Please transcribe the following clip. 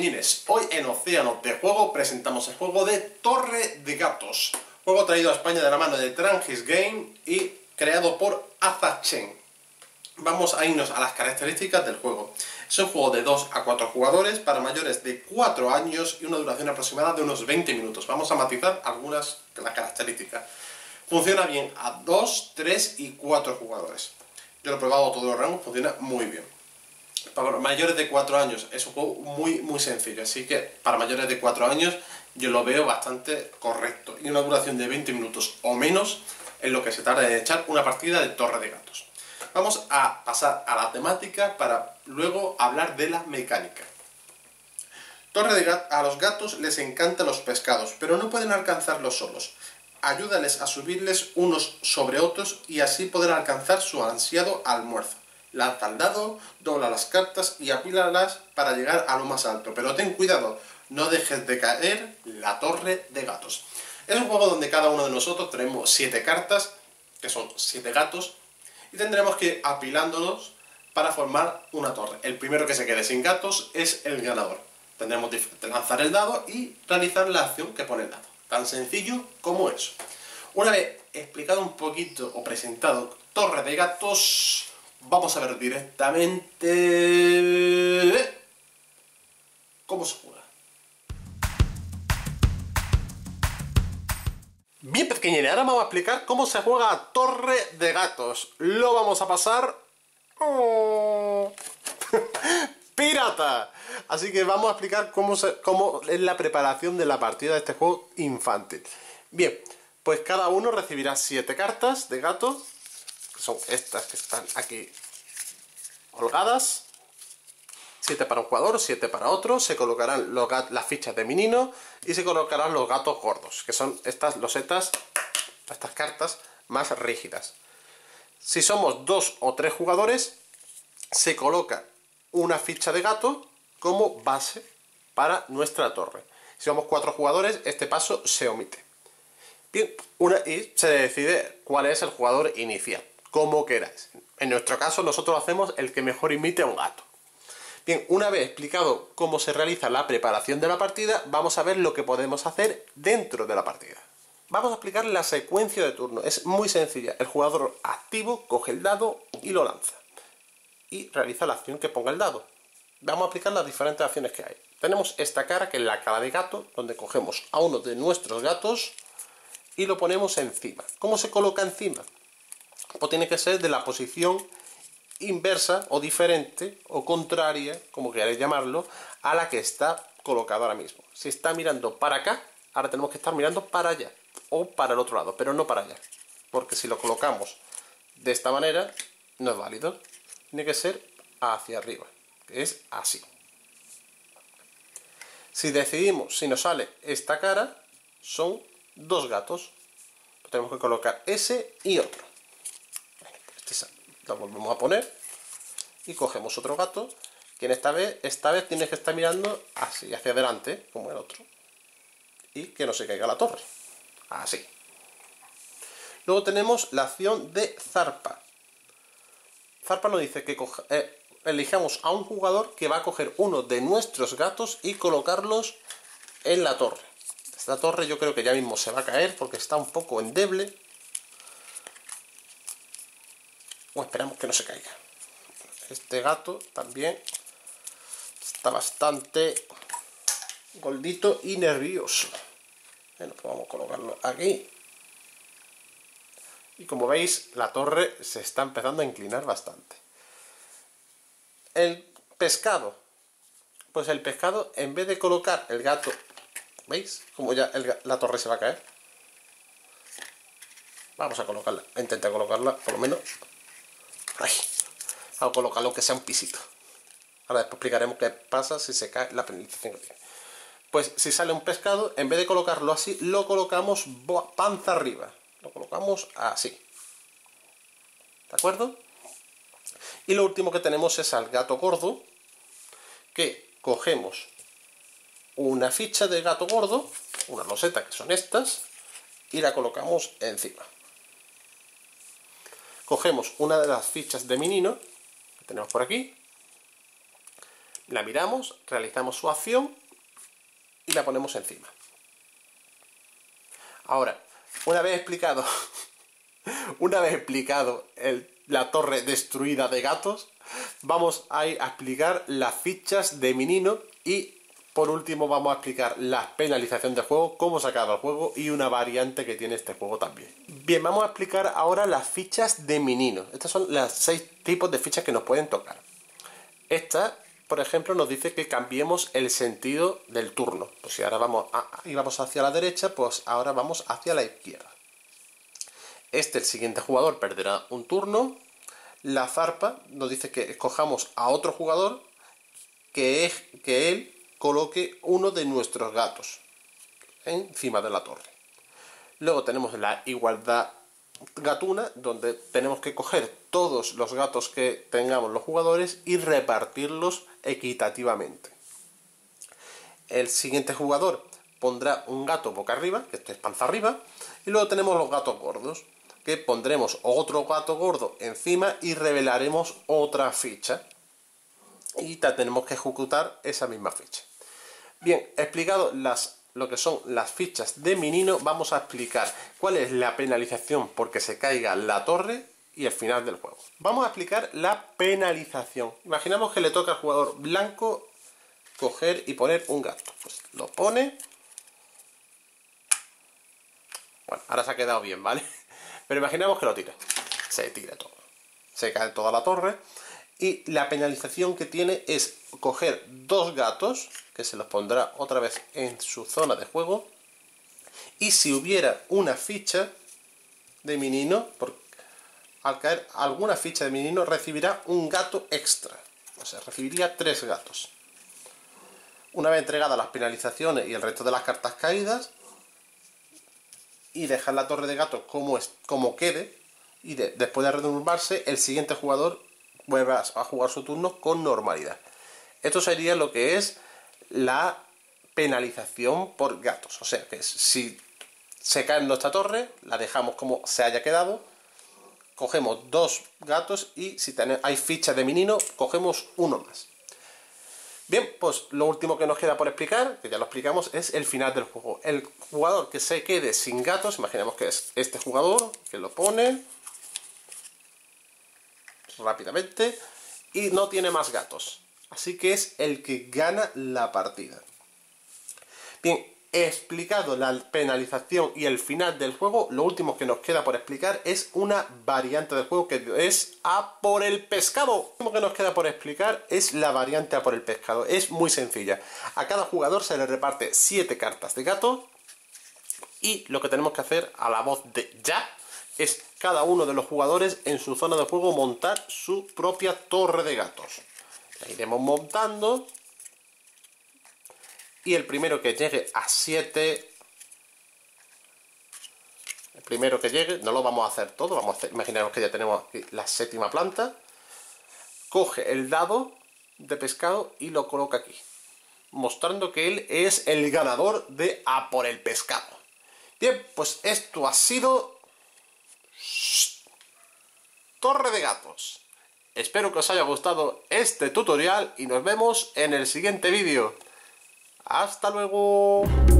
pequeñines, hoy en Océano de Juego presentamos el juego de Torre de Gatos, juego traído a España de la mano de Trangis Game y creado por Azachen. Vamos a irnos a las características del juego. Es un juego de 2 a 4 jugadores para mayores de 4 años y una duración aproximada de unos 20 minutos. Vamos a matizar algunas de las características. Funciona bien a 2, 3 y 4 jugadores. Yo lo he probado a todos los rangos, funciona muy bien. Para mayores de 4 años es un juego muy sencillo, así que para mayores de 4 años yo lo veo bastante correcto. Y una duración de 20 minutos o menos es lo que se tarda en echar una partida de Torre de Gatos. Vamos a pasar a la temática para luego hablar de la mecánica. A los gatos les encantan los pescados, pero no pueden alcanzarlos solos. Ayúdales a subirles unos sobre otros y así poder alcanzar su ansiado almuerzo. Lanza el dado, dobla las cartas y apílalas para llegar a lo más alto. Pero ten cuidado, no dejes de caer la Torre de Gatos. Es un juego donde cada uno de nosotros tenemos 7 cartas, que son 7 gatos, y tendremos que ir apilándolos para formar una torre. El primero que se quede sin gatos es el ganador. Tendremos que lanzar el dado y realizar la acción que pone el dado. Tan sencillo como eso. Una vez explicado un poquito o presentado Torre de Gatos, vamos a ver directamente cómo se juega. Bien pequeñines, ahora vamos a explicar cómo se juega a Torre de Gatos. Lo vamos a pasar pirata. Así que vamos a explicar cómo es la preparación de la partida de este juego infantil. Bien, pues cada uno recibirá 7 cartas de gato, que son estas que están aquí colgadas. 7 para un jugador, 7 para otro. Se colocarán las fichas de menino y se colocarán los gatos gordos, que son estas losetas, estas cartas más rígidas. Si somos 2 o 3 jugadores, se coloca una ficha de gato como base para nuestra torre. Si somos 4 jugadores, este paso se omite. Bien, y se decide cuál es el jugador inicial, como queráis. En nuestro caso, nosotros hacemos el que mejor imite a un gato. Bien, una vez explicado cómo se realiza la preparación de la partida, vamos a ver lo que podemos hacer dentro de la partida. Vamos a explicar la secuencia de turno. Es muy sencilla. El jugador activo coge el dado y lo lanza. Y realiza la acción que ponga el dado. Vamos a explicar las diferentes acciones que hay. Tenemos esta cara, que es la cara de gato, donde cogemos a uno de nuestros gatos y lo ponemos encima. ¿Cómo se coloca encima? Pues tiene que ser de la posición inversa o diferente o contraria, como queráis llamarlo, a la que está colocado ahora mismo. Si está mirando para acá, ahora tenemos que estar mirando para allá o para el otro lado, pero no para allá, porque si lo colocamos de esta manera no es válido. Tiene que ser hacia arriba, que es así. Si decidimos, si nos sale esta cara, son 2 gatos. Tenemos que colocar ese y otro. Lo volvemos a poner y cogemos otro gato, que esta vez tiene que estar mirando así, hacia adelante, como el otro, y que no se caiga la torre, así. Luego tenemos la acción de zarpa. Zarpa nos dice que elijamos a un jugador que va a coger uno de nuestros gatos y colocarlos en la torre. Esta torre yo creo que ya mismo se va a caer porque está un poco endeble. O esperamos que no se caiga. Este gato también está bastante gordito y nervioso. Bueno, pues vamos a colocarlo aquí. Y como veis, la torre se está empezando a inclinar bastante. El pescado. Pues el pescado, en vez de colocar el gato, ¿veis? Como ya la torre se va a caer. Vamos a colocarla. Intenta colocarla, por lo menos. Ay, vamos a colocarlo que sea un pisito. Ahora después explicaremos qué pasa si se cae la penalización que tiene. Pues si sale un pescado, en vez de colocarlo así, lo colocamos panza arriba. Lo colocamos así. ¿De acuerdo? Y lo último que tenemos es al gato gordo, que cogemos una ficha de gato gordo, una loseta que son estas, y la colocamos encima. Cogemos una de las fichas de menino que tenemos por aquí, La miramos, realizamos su acción y la ponemos encima. Ahora, una vez explicado la torre destruida de gatos, vamos a ir a explicar las fichas de Minino y por último vamos a explicar la penalización del juego, cómo sacar el juego y una variante que tiene este juego también. Bien, vamos a explicar ahora las fichas de Minino. Estas son las 6 tipos de fichas que nos pueden tocar. Esta, por ejemplo, nos dice que cambiemos el sentido del turno. Pues si ahora íbamos hacia la derecha, pues ahora vamos hacia la izquierda. El siguiente jugador perderá un turno. La zarpa nos dice que escojamos a otro jugador que él coloque uno de nuestros gatos encima de la torre. Luego tenemos la igualdad gatuna, donde tenemos que coger todos los gatos que tengamos los jugadores y repartirlos equitativamente. El siguiente jugador pondrá un gato boca arriba, que esto es panza arriba, y luego tenemos los gatos gordos, que pondremos otro gato gordo encima y revelaremos otra ficha. Y tenemos que ejecutar esa misma ficha. Bien, explicado lo que son las fichas de Minino, vamos a explicar cuál es la penalización porque se caiga la torre y el final del juego. Vamos a explicar la penalización. Imaginamos que le toca al jugador blanco coger y poner un gato. Pues lo pone. Bueno, ahora se ha quedado bien, ¿vale? Pero imaginamos que lo tira. Se tira todo. Se cae toda la torre. Y la penalización que tiene es coger 2 gatos, que se los pondrá otra vez en su zona de juego. Y si hubiera una ficha de Minino, al caer alguna ficha de Minino, recibirá un gato extra. O sea, recibiría 3 gatos. Una vez entregadas las penalizaciones y el resto de las cartas caídas, y dejar la torre de gatos como quede, y después de renumarse, el siguiente jugador vuelve a jugar su turno con normalidad. Esto sería lo que es la penalización por gatos. O sea, que si se cae en nuestra torre, la dejamos como se haya quedado, cogemos 2 gatos y si hay fichas de Minino, cogemos uno más. Bien, pues lo último que nos queda por explicar, que ya lo explicamos, es el final del juego. El jugador que se quede sin gatos, imaginemos que es este jugador, que lo pone rápidamente y no tiene más gatos, así que es el que gana la partida. Bien, he explicado la penalización y el final del juego. Lo último que nos queda por explicar es una variante del juego que es a por el pescado. Lo último que nos queda por explicar es la variante a por el pescado. Es muy sencilla. A cada jugador se le reparte 7 cartas de gato y lo que tenemos que hacer a la voz de ya es cada uno de los jugadores en su zona de juego montar su propia torre de gatos. La iremos montando y el primero que llegue a 7, el primero que llegue, no lo vamos a hacer todo, imaginemos que ya tenemos aquí la 7ª planta, coge el dado de pescado y lo coloca aquí, mostrando que él es el ganador de a por el pescado. Bien, pues esto ha sido Torre de Gatos. Espero que os haya gustado este tutorial y nos vemos en el siguiente vídeo. ¡Hasta luego!